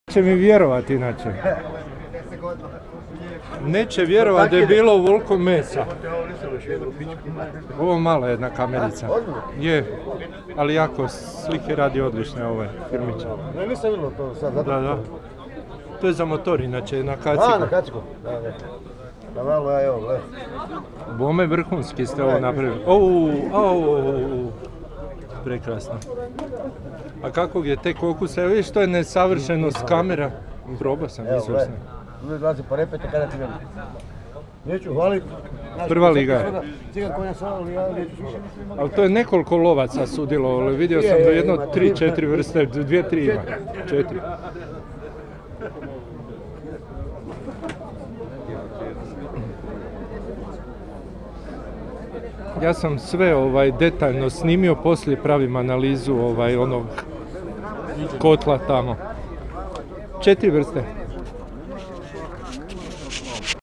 Neće mi vjerovati inače. Neće vjerovati da je bilo ovoliko mesa. Ovo mala jedna kamerica. Je, ali jako slike radi odlične ove firmiće. Ne, nisam vidjelo to sad. Da. To je za motor inače, na kaciku. A, na kaciku. Da malo, evo, gledaj. Bome vrhunski ste ovo napravili. Prekrasno. A kakvog je tek okusa? Evo vidiš, to je nesavršenost kamera. Probao sam, izvrsno. Uvijek dolazi po repete kada ti gledam. Neću hvaliti. Prva liga. Cigan konja sada, ali ja neću više. Ali to je nekoliko lovaca sudjelovalo. Vidio sam da jedno 3-4 vrste, 2-3 ima. 4. Ja sam sve detaljno snimio, poslije pravim analizu onog kotla tamo. 4 vrste.